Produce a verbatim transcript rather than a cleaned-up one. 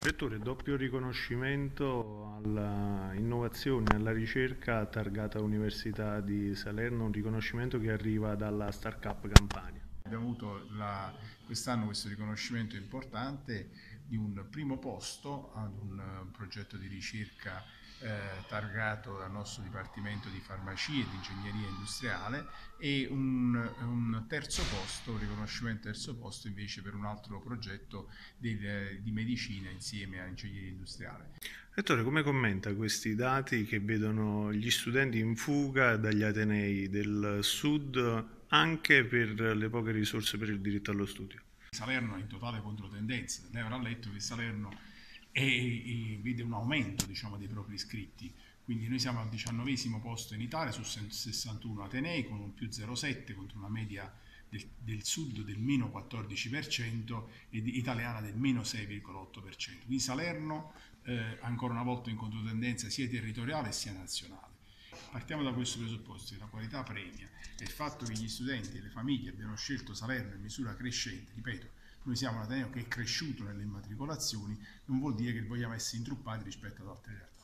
Rettore, doppio riconoscimento alla innovazione e alla ricerca targata Università di Salerno, un riconoscimento che arriva dalla Startup Campania. Abbiamo avuto la, quest'anno questo riconoscimento importante di un primo posto ad un uh, progetto di ricerca eh, targato dal nostro Dipartimento di Farmacia e di Ingegneria Industriale e un, un terzo posto, un riconoscimento terzo posto invece per un altro progetto del, di medicina insieme a Ingegneria Industriale. Rettore, come commenta questi dati che vedono gli studenti in fuga dagli atenei del Sud anche per le poche risorse per il diritto allo studio? Salerno è in totale controtendenza, lei avrà letto che Salerno è, è, vede un aumento, diciamo, dei propri iscritti, quindi noi siamo al diciannovesimo posto in Italia su sessantuno atenei con un più zero virgola sette contro una media del, del sud del meno quattordici per cento e di, italiana del meno sei virgola otto per cento. Quindi Salerno eh, ancora una volta in controtendenza sia territoriale sia nazionale. Partiamo da questo presupposto, che la qualità premia e il fatto che gli studenti e le famiglie abbiano scelto Salerno in misura crescente, ripeto, noi siamo un ateneo che è cresciuto nelle immatricolazioni, non vuol dire che vogliamo essere intruppati rispetto ad altre realtà.